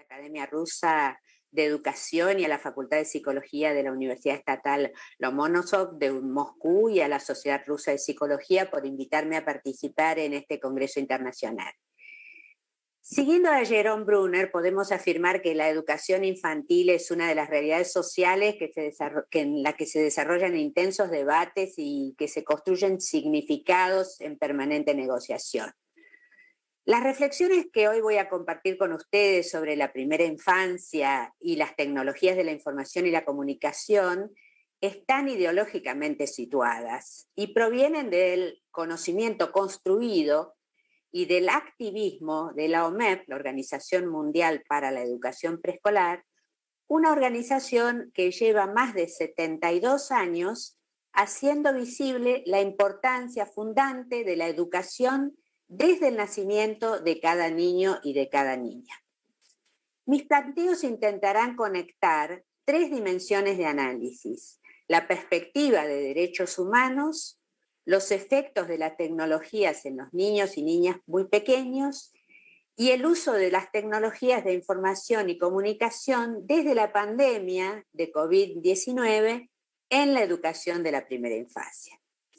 Academia Rusa de Educación y a la Facultad de Psicología de la Universidad Estatal Lomonosov de Moscú y a la Sociedad Rusa de Psicología por invitarme a participar en este Congreso Internacional. Siguiendo a Jerome Bruner, podemos afirmar que la educación infantil es una de las realidades sociales en la que se desarrollan intensos debates y que se construyen significados en permanente negociación. Las reflexiones que hoy voy a compartir con ustedes sobre la primera infancia y las tecnologías de la información y la comunicación están ideológicamente situadas y provienen del conocimiento construido y del activismo de la OMEP, la Organización Mundial para la Educación Preescolar, una organización que lleva más de 72 años haciendo visible la importancia fundante de la educación desde el nacimiento de cada niño y de cada niña. Mis planteos intentarán conectar tres dimensiones de análisis: la perspectiva de derechos humanos, los efectos de las tecnologías en los niños y niñas muy pequeños y el uso de las tecnologías de información y comunicación desde la pandemia de COVID-19 en la educación de la primera infancia.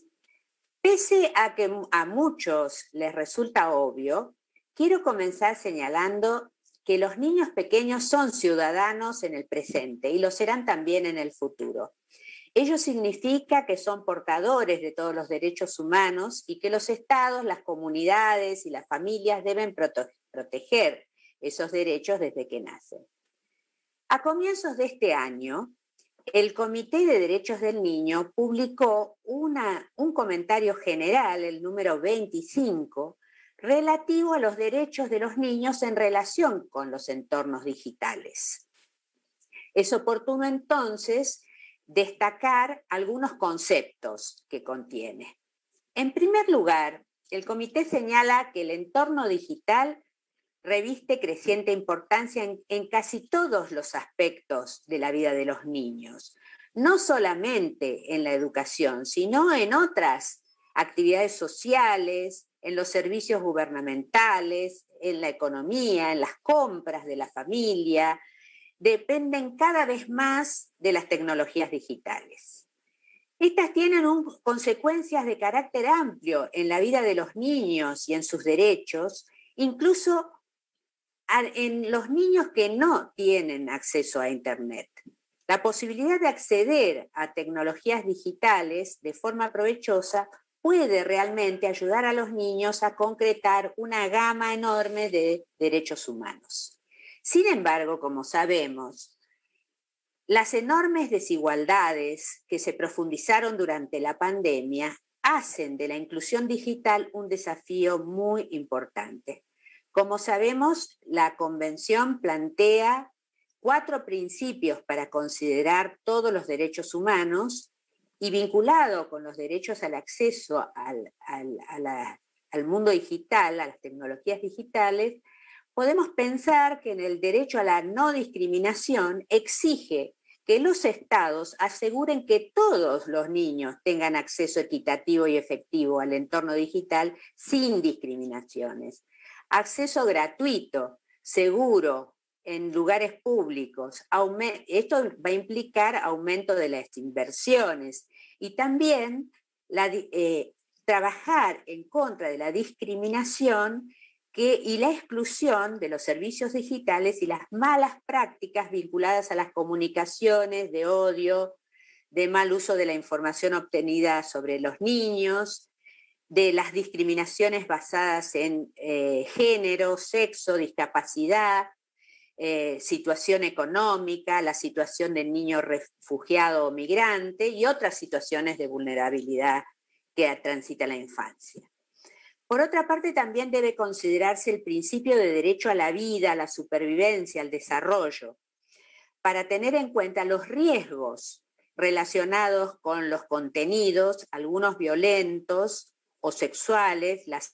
Pese a que a muchos les resulta obvio, quiero comenzar señalando que los niños pequeños son ciudadanos en el presente y lo serán también en el futuro. Ello significa que son portadores de todos los derechos humanos y que los estados, las comunidades y las familias deben proteger esos derechos desde que nacen. A comienzos de este año, el Comité de Derechos del Niño publicó un comentario general, el número 25, relativo a los derechos de los niños en relación con los entornos digitales. Es oportuno entonces destacar algunos conceptos que contiene. En primer lugar, el comité señala que el entorno digital reviste creciente importancia en casi todos los aspectos de la vida de los niños, no solamente en la educación, sino en otras actividades sociales, en los servicios gubernamentales, en la economía, en las compras de la familia. Dependen cada vez más de las tecnologías digitales. Estas tienen consecuencias de carácter amplio en la vida de los niños y en sus derechos, incluso en los niños que no tienen acceso a Internet. La posibilidad de acceder a tecnologías digitales de forma provechosa puede realmente ayudar a los niños a concretar una gama enorme de derechos humanos. Sin embargo, como sabemos, las enormes desigualdades que se profundizaron durante la pandemia hacen de la inclusión digital un desafío muy importante. Como sabemos, la Convención plantea 4 principios para considerar todos los derechos humanos y vinculado con los derechos al acceso al mundo digital, a las tecnologías digitales, podemos pensar que en el derecho a la no discriminación exige que los estados aseguren que todos los niños tengan acceso equitativo y efectivo al entorno digital sin discriminaciones. Acceso gratuito, seguro, en lugares públicos. Esto va a implicar aumento de las inversiones y también trabajar en contra de la discriminación y la exclusión de los servicios digitales y las malas prácticas vinculadas a las comunicaciones de odio, de mal uso de la información obtenida sobre los niños, de las discriminaciones basadas en género, sexo, discapacidad, situación económica, la situación del niño refugiado o migrante y otras situaciones de vulnerabilidad que transita la infancia. Por otra parte, también debe considerarse el principio de derecho a la vida, a la supervivencia, al desarrollo, para tener en cuenta los riesgos relacionados con los contenidos, algunos violentos o sexuales, la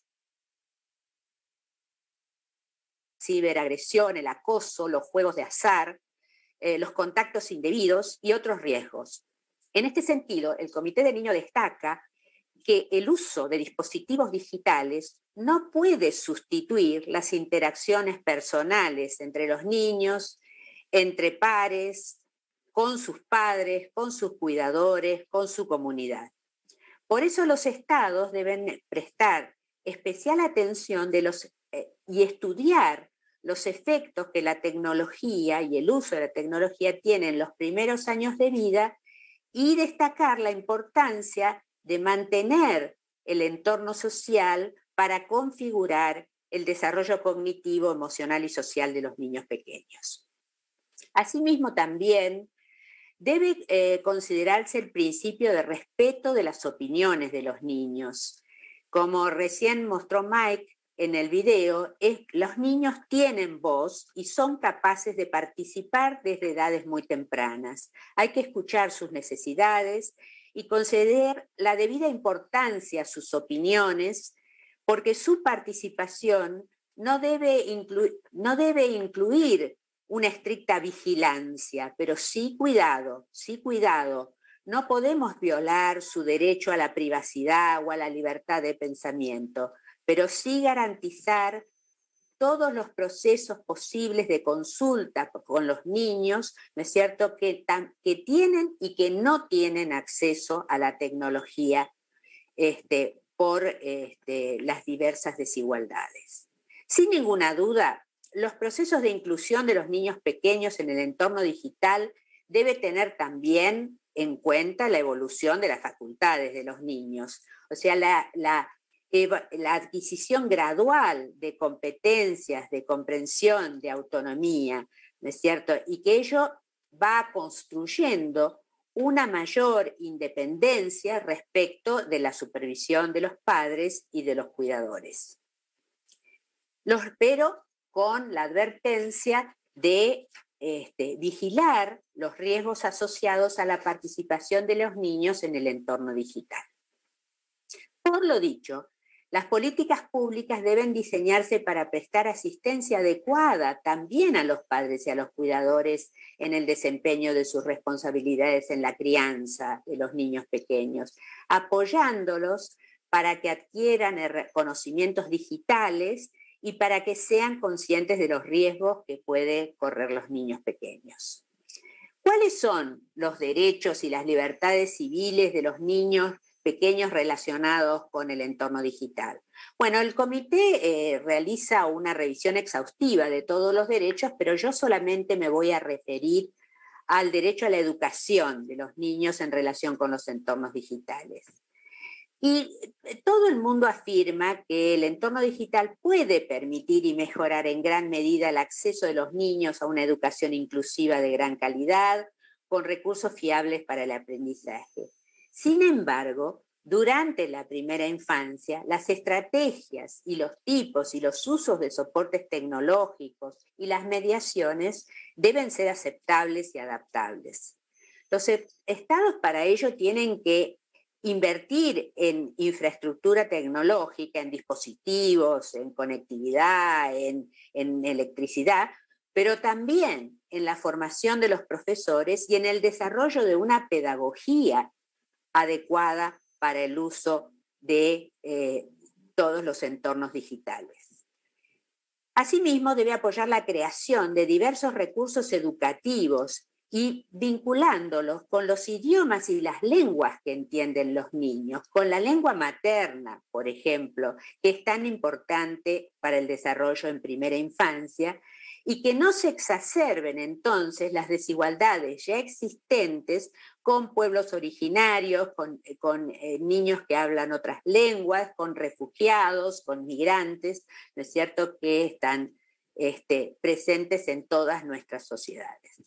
ciberagresión, el acoso, los juegos de azar, los contactos indebidos y otros riesgos. En este sentido, el Comité del Niño destaca que el uso de dispositivos digitales no puede sustituir las interacciones personales entre los niños, entre pares, con sus padres, con sus cuidadores, con su comunidad. Por eso los estados deben prestar especial atención y estudiar los efectos que la tecnología y el uso de la tecnología tienen en los primeros años de vida y destacar la importancia de mantener el entorno social para configurar el desarrollo cognitivo, emocional y social de los niños pequeños. Asimismo, también debe considerarse el principio de respeto de las opiniones de los niños. Como recién mostró Mike en el video, los niños tienen voz y son capaces de participar desde edades muy tempranas. Hay que escuchar sus necesidades y conceder la debida importancia a sus opiniones, porque su participación no debe incluir una estricta vigilancia, pero sí cuidado, sí cuidado. No podemos violar su derecho a la privacidad o a la libertad de pensamiento, pero sí garantizar todos los procesos posibles de consulta con los niños, ¿no es cierto?, que tienen y que no tienen acceso a la tecnología por las diversas desigualdades. Sin ninguna duda, los procesos de inclusión de los niños pequeños en el entorno digital debe tener también en cuenta la evolución de las facultades de los niños. O sea, la adquisición gradual de competencias, de comprensión, de autonomía, ¿no es cierto? Y que ello va construyendo una mayor independencia respecto de la supervisión de los padres y de los cuidadores. Pero con la advertencia de vigilar los riesgos asociados a la participación de los niños en el entorno digital. Por lo dicho, las políticas públicas deben diseñarse para prestar asistencia adecuada también a los padres y a los cuidadores en el desempeño de sus responsabilidades en la crianza de los niños pequeños, apoyándolos para que adquieran conocimientos digitales y para que sean conscientes de los riesgos que pueden correr los niños pequeños. ¿Cuáles son los derechos y las libertades civiles de los niños pequeños relacionados con el entorno digital? Bueno, el comité realiza una revisión exhaustiva de todos los derechos, pero yo solamente me voy a referir al derecho a la educación de los niños en relación con los entornos digitales. Y todo el mundo afirma que el entorno digital puede permitir y mejorar en gran medida el acceso de los niños a una educación inclusiva de gran calidad, con recursos fiables para el aprendizaje. Sin embargo, durante la primera infancia, las estrategias y los tipos y los usos de soportes tecnológicos y las mediaciones deben ser aceptables y adaptables. Los estados para ello tienen que invertir en infraestructura tecnológica, en dispositivos, en conectividad, en electricidad, pero también en la formación de los profesores y en el desarrollo de una pedagogía adecuada para el uso de todos los entornos digitales. Asimismo, debe apoyar la creación de diversos recursos educativos y vinculándolos con los idiomas y las lenguas que entienden los niños, con la lengua materna, por ejemplo, que es tan importante para el desarrollo en primera infancia, y que no se exacerben entonces las desigualdades ya existentes con pueblos originarios, con niños que hablan otras lenguas, con refugiados, con migrantes, ¿no es cierto?, que están presentes en todas nuestras sociedades.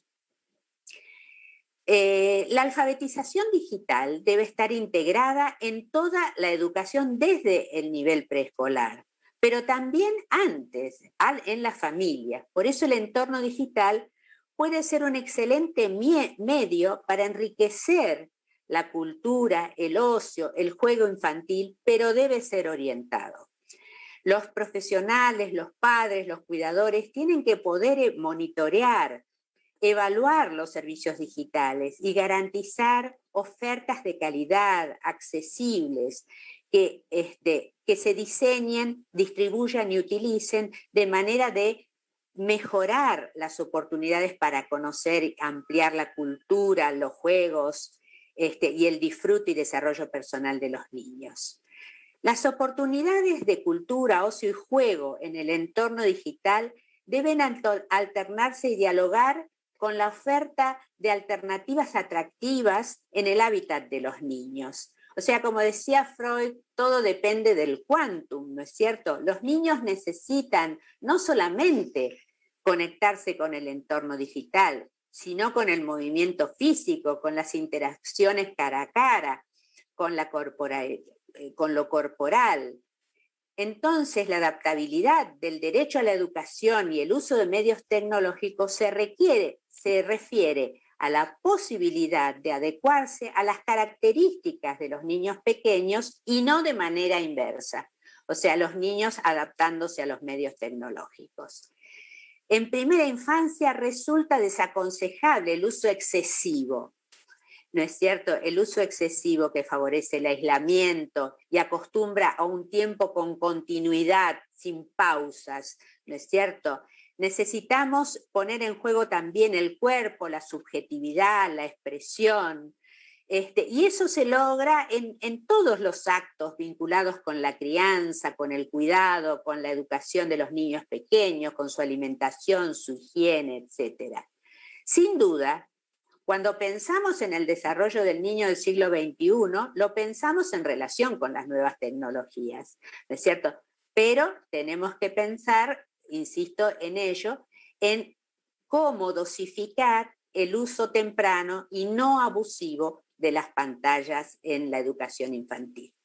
La alfabetización digital debe estar integrada en toda la educación desde el nivel preescolar, pero también antes, en las familias. Por eso el entorno digital puede ser un excelente medio para enriquecer la cultura, el ocio, el juego infantil, pero debe ser orientado. Los profesionales, los padres, los cuidadores tienen que poder monitorear evaluar los servicios digitales y garantizar ofertas de calidad, accesibles, que se diseñen, distribuyan y utilicen de manera de mejorar las oportunidades para conocer y ampliar la cultura, los juegos y el disfrute y desarrollo personal de los niños. Las oportunidades de cultura, ocio y juego en el entorno digital deben alternarse y dialogar con la oferta de alternativas atractivas en el hábitat de los niños. O sea, como decía Freud, todo depende del quantum, ¿no es cierto? Los niños necesitan no solamente conectarse con el entorno digital, sino con el movimiento físico, con las interacciones cara a cara, con lo corporal. Entonces, la adaptabilidad del derecho a la educación y el uso de medios tecnológicos se refiere a la posibilidad de adecuarse a las características de los niños pequeños y no de manera inversa, o sea, los niños adaptándose a los medios tecnológicos. En primera infancia resulta desaconsejable el uso excesivo, ¿no es cierto? El uso excesivo que favorece el aislamiento y acostumbra a un tiempo con continuidad, sin pausas, ¿no es cierto? Necesitamos poner en juego también el cuerpo, la subjetividad, la expresión, y eso se logra en todos los actos vinculados con la crianza, con el cuidado, con la educación de los niños pequeños, con su alimentación, su higiene, etc. Sin duda, cuando pensamos en el desarrollo del niño del siglo XXI, lo pensamos en relación con las nuevas tecnologías, ¿no es cierto? Pero tenemos que pensar, insisto en ello, en cómo dosificar el uso temprano y no abusivo de las pantallas en la educación infantil.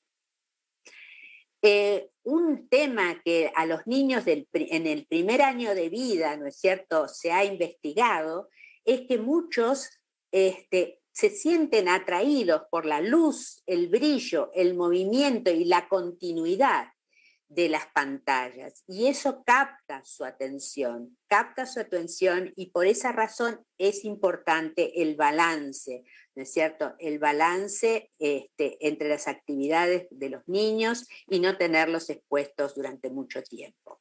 Un tema que a los niños en el primer año de vida, ¿no es cierto?, se ha investigado, es que muchos se sienten atraídos por la luz, el brillo, el movimiento y la continuidad de las pantallas, y eso capta su atención y por esa razón es importante el balance, ¿no es cierto? El balance entre las actividades de los niños y no tenerlos expuestos durante mucho tiempo.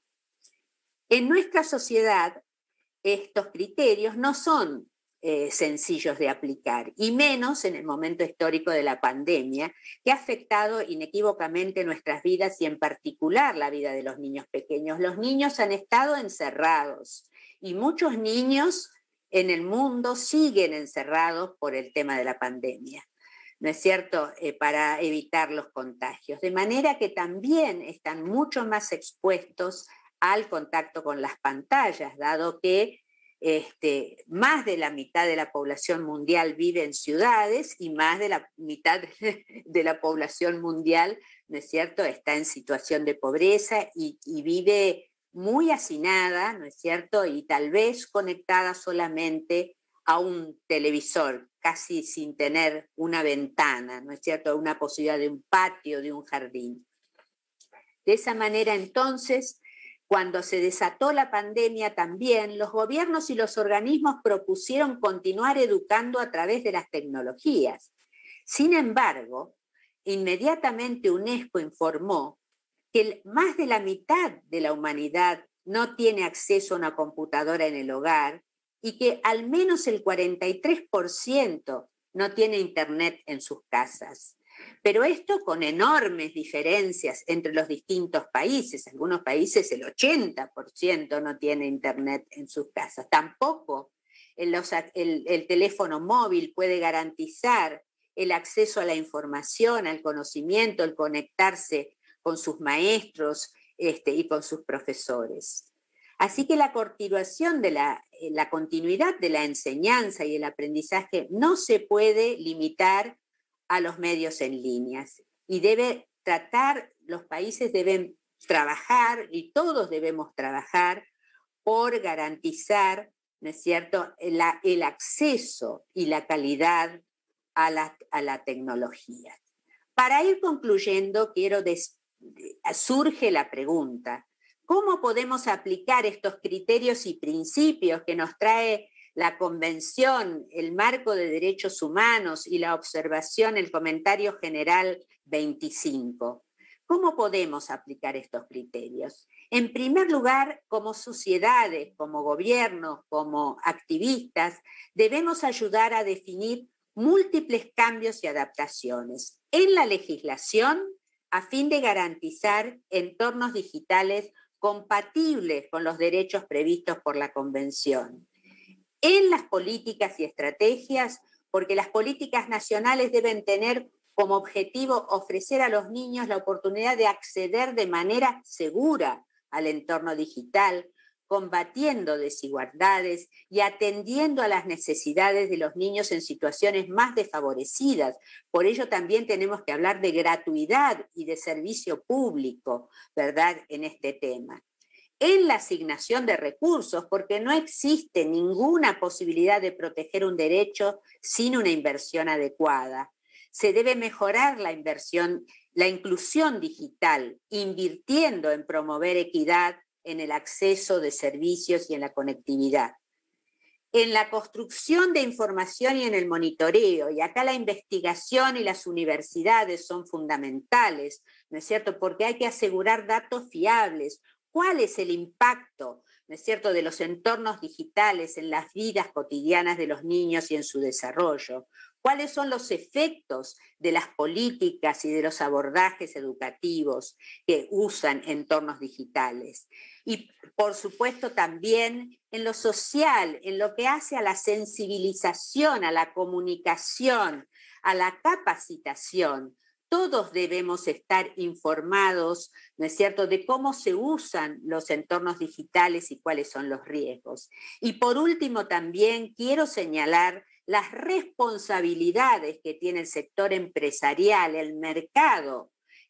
En nuestra sociedad, estos criterios no son sencillos de aplicar, y menos en el momento histórico de la pandemia, que ha afectado inequívocamente nuestras vidas y en particular la vida de los niños pequeños. Los niños han estado encerrados y muchos niños en el mundo siguen encerrados por el tema de la pandemia, ¿no es cierto?, para evitar los contagios. De manera que también están mucho más expuestos al contacto con las pantallas, dado que más de la mitad de la población mundial vive en ciudades y más de la mitad de la población mundial, ¿no es cierto?, está en situación de pobreza y vive muy hacinada, ¿no es cierto?, y tal vez conectada solamente a un televisor, casi sin tener una ventana, ¿no es cierto?, una posibilidad de un patio, de un jardín. De esa manera, entonces, cuando se desató la pandemia también, los gobiernos y los organismos propusieron continuar educando a través de las tecnologías. Sin embargo, inmediatamente UNESCO informó que más de la mitad de la humanidad no tiene acceso a una computadora en el hogar y que al menos el 43% no tiene internet en sus casas. Pero esto con enormes diferencias entre los distintos países. Algunos países el 80% no tiene internet en sus casas. Tampoco el teléfono móvil puede garantizar el acceso a la información, al conocimiento, el conectarse con sus maestros y con sus profesores. Así que la continuación de la continuidad de la enseñanza y el aprendizaje no se puede limitar a los medios en línea y los países deben trabajar y todos debemos trabajar por garantizar, ¿no es cierto?, el acceso y la calidad a la tecnología. Para ir concluyendo, surge la pregunta: ¿cómo podemos aplicar estos criterios y principios que nos trae la Convención, el Marco de Derechos Humanos y la observación, el Comentario General 25. ¿Cómo podemos aplicar estos criterios? En primer lugar, como sociedades, como gobiernos, como activistas, debemos ayudar a definir múltiples cambios y adaptaciones en la legislación a fin de garantizar entornos digitales compatibles con los derechos previstos por la Convención. En las políticas y estrategias, porque las políticas nacionales deben tener como objetivo ofrecer a los niños la oportunidad de acceder de manera segura al entorno digital, combatiendo desigualdades y atendiendo a las necesidades de los niños en situaciones más desfavorecidas. Por ello también tenemos que hablar de gratuidad y de servicio público, ¿verdad?, en este tema. En la asignación de recursos, porque no existe ninguna posibilidad de proteger un derecho sin una inversión adecuada. Se debe mejorar la inclusión digital, invirtiendo en promover equidad en el acceso de servicios y en la conectividad. En la construcción de información y en el monitoreo, y acá la investigación y las universidades son fundamentales, ¿no es cierto?, porque hay que asegurar datos fiables. ¿Cuál es el impacto, ¿no es cierto?, de los entornos digitales en las vidas cotidianas de los niños y en su desarrollo? ¿Cuáles son los efectos de las políticas y de los abordajes educativos que usan entornos digitales? Y, por supuesto, también en lo social, en lo que hace a la sensibilización, a la comunicación, a la capacitación. Todos debemos estar informados, ¿no es cierto?, de cómo se usan los entornos digitales y cuáles son los riesgos. Y por último, también quiero señalar las responsabilidades que tiene el sector empresarial, el mercado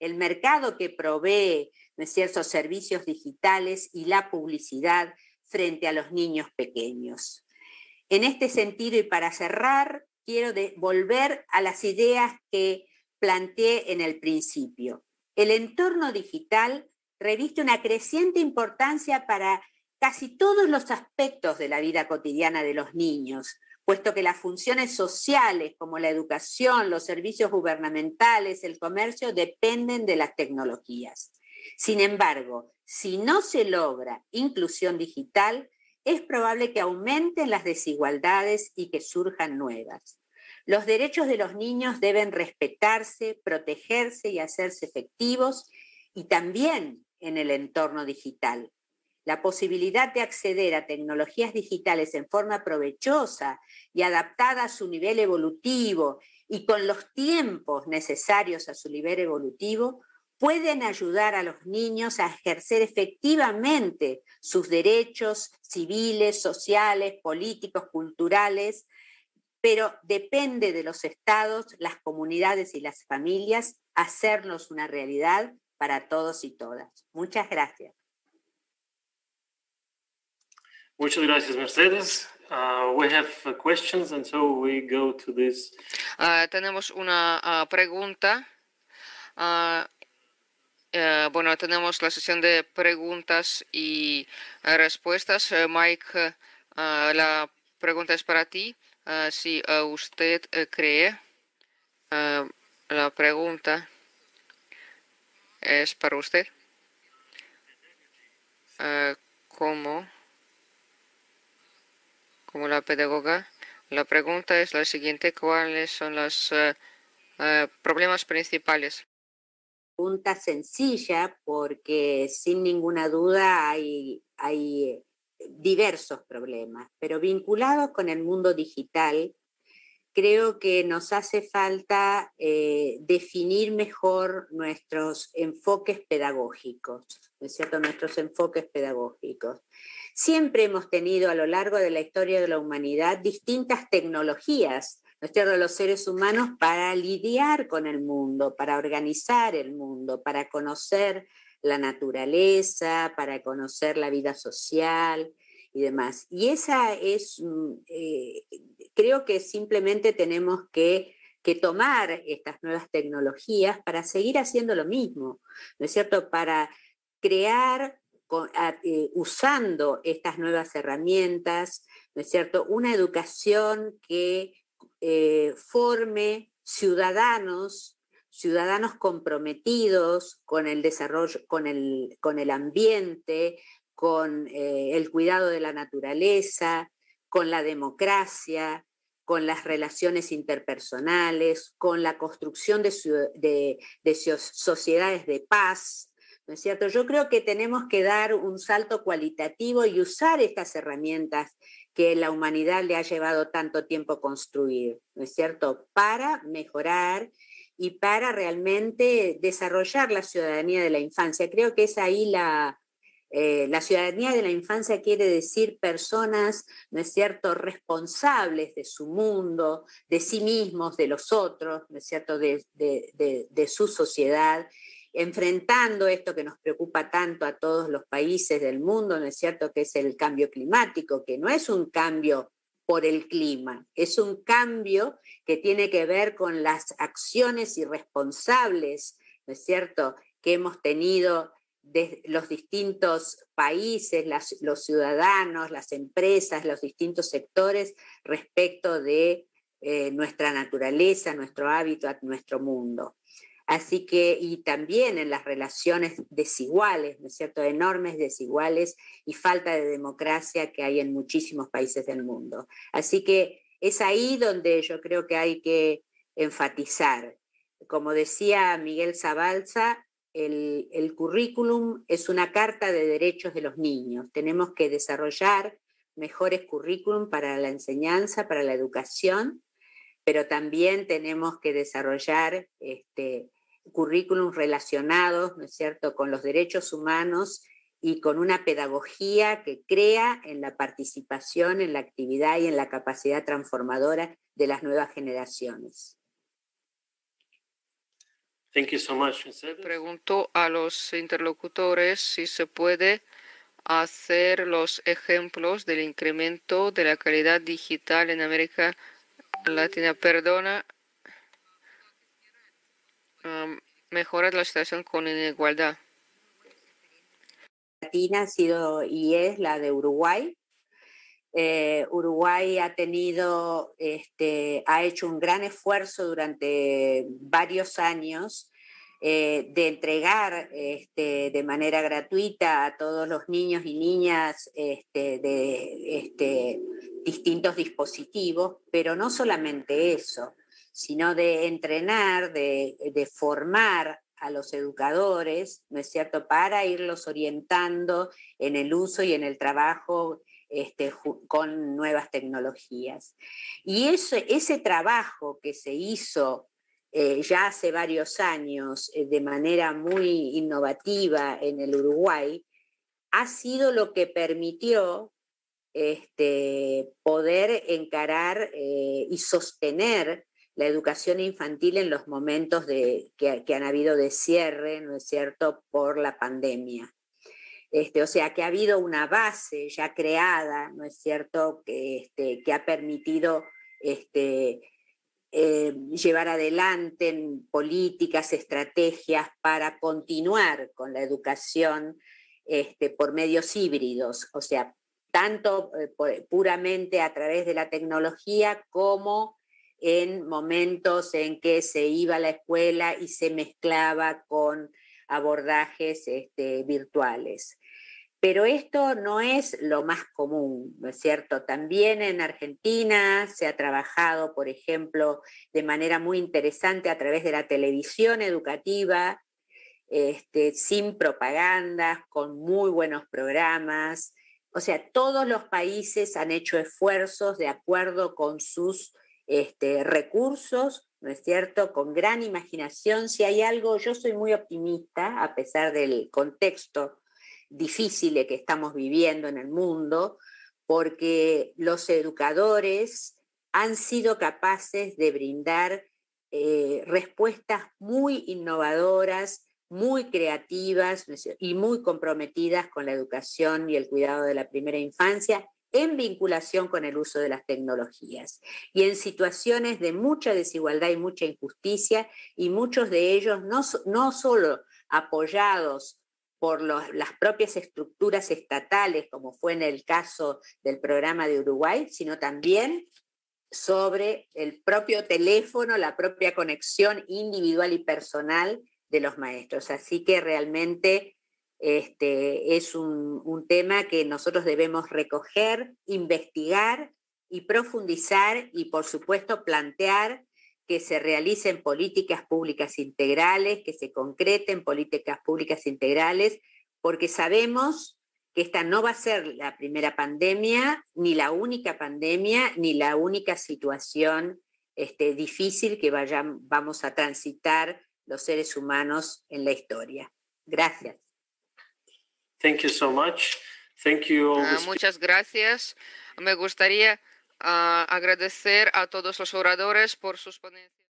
que provee, ¿no es cierto?, servicios digitales y la publicidad frente a los niños pequeños. En este sentido, y para cerrar, quiero volver a las ideas que planteé en el principio. El entorno digital reviste una creciente importancia para casi todos los aspectos de la vida cotidiana de los niños, puesto que las funciones sociales como la educación, los servicios gubernamentales, el comercio, dependen de las tecnologías. Sin embargo, si no se logra inclusión digital, es probable que aumenten las desigualdades y que surjan nuevas. Los derechos de los niños deben respetarse, protegerse y hacerse efectivos, y también en el entorno digital. La posibilidad de acceder a tecnologías digitales en forma provechosa y adaptada a su nivel evolutivo y con los tiempos necesarios a su nivel evolutivo pueden ayudar a los niños a ejercer efectivamente sus derechos civiles, sociales, políticos, culturales, pero depende de los estados, las comunidades y las familias hacernos una realidad para todos y todas. Muchas gracias. Muchas gracias, Mercedes. We have questions, and so we go to this. Tenemos una pregunta. Bueno, tenemos la sesión de preguntas y respuestas. Mike, la pregunta es para ti. Si usted cree, la pregunta es para usted. Como la pedagoga, la pregunta es la siguiente: ¿cuáles son los problemas principales? Pregunta sencilla, porque sin ninguna duda hay diversos problemas, pero vinculados con el mundo digital, creo que nos hace falta definir mejor nuestros enfoques pedagógicos, ¿no es cierto?, nuestros enfoques pedagógicos. Siempre hemos tenido a lo largo de la historia de la humanidad distintas tecnologías, ¿no es cierto?, los seres humanos para lidiar con el mundo, para organizar el mundo, para conocer la naturaleza, para conocer la vida social y demás. Y esa es, creo que simplemente tenemos que tomar estas nuevas tecnologías para seguir haciendo lo mismo, ¿no es cierto?, para crear usando estas nuevas herramientas, ¿no es cierto? Una educación que forme ciudadanos comprometidos con el desarrollo, con el ambiente, con el cuidado de la naturaleza, con la democracia, con las relaciones interpersonales, con la construcción de sociedades de paz, ¿no es cierto? Yo creo que tenemos que dar un salto cualitativo y usar estas herramientas que la humanidad le ha llevado tanto tiempo construir, ¿no es cierto? Para mejorar y para realmente desarrollar la ciudadanía de la infancia. Creo que es ahí la ciudadanía de la infancia quiere decir personas, ¿no es cierto?, responsables de su mundo, de sí mismos, de los otros, ¿no es cierto?, de su sociedad, enfrentando esto que nos preocupa tanto a todos los países del mundo, ¿no es cierto?, que es el cambio climático, que no es un cambio por el clima, es un cambio que tiene que ver con las acciones irresponsables, ¿no es cierto?, que hemos tenido de los distintos países, los ciudadanos, las empresas, los distintos sectores respecto de nuestra naturaleza, nuestro hábitat, nuestro mundo. Así que, y también en las relaciones desiguales, ¿no es cierto?, enormes desiguales y falta de democracia que hay en muchísimos países del mundo. Así que es ahí donde yo creo que hay que enfatizar. Como decía Miguel Zabalza, el currículum es una carta de derechos de los niños. Tenemos que desarrollar mejores currículum para la enseñanza, para la educación, pero también tenemos que desarrollar currículums relacionados, ¿no es cierto?, con los derechos humanos y con una pedagogía que crea en la participación, en la actividad y en la capacidad transformadora de las nuevas generaciones. Thank you so much, Mercedes. Pregunto a los interlocutores si se puede hacer los ejemplos del incremento de la calidad digital en América Latina. Perdona, mejora la situación con igualdad. Latina ha sido y es la de Uruguay. Uruguay ha hecho un gran esfuerzo durante varios años de entregar de manera gratuita a todos los niños y niñas distintos dispositivos, pero no solamente eso, sino de entrenar, de formar a los educadores, ¿no es cierto?, para irlos orientando en el uso y en el trabajo con nuevas tecnologías. Y ese trabajo que se hizo ya hace varios años de manera muy innovativa en el Uruguay, ha sido lo que permitió poder encarar y sostener la educación infantil en los momentos que han habido de cierre, ¿no es cierto?, por la pandemia. O sea, que ha habido una base ya creada, ¿no es cierto?, que ha permitido llevar adelante políticas, estrategias para continuar con la educación por medios híbridos, o sea, tanto puramente a través de la tecnología como en momentos en que se iba a la escuela y se mezclaba con abordajes virtuales. Pero esto no es lo más común, ¿no es cierto? También en Argentina se ha trabajado, por ejemplo, de manera muy interesante a través de la televisión educativa, sin propagandas, con muy buenos programas. O sea, todos los países han hecho esfuerzos de acuerdo con sus recursos, ¿no es cierto?, con gran imaginación. Si hay algo, yo soy muy optimista, a pesar del contexto difícil que estamos viviendo en el mundo, porque los educadores han sido capaces de brindar respuestas muy innovadoras, muy creativas y muy comprometidas con la educación y el cuidado de la primera infancia, en vinculación con el uso de las tecnologías y en situaciones de mucha desigualdad y mucha injusticia, y muchos de ellos no solo apoyados por las propias estructuras estatales, como fue en el caso del programa de Uruguay, sino también sobre el propio teléfono, la propia conexión individual y personal de los maestros. Así que realmente es un tema que nosotros debemos recoger, investigar y profundizar y, por supuesto, plantear que se realicen políticas públicas integrales, que se concreten políticas públicas integrales, porque sabemos que esta no va a ser la primera pandemia, ni la única pandemia, ni la única situación difícil que vamos a transitar los seres humanos en la historia. Gracias. Thank you so much. Thank you all Muchas gracias. Me gustaría agradecer a todos los oradores por sus ponencias.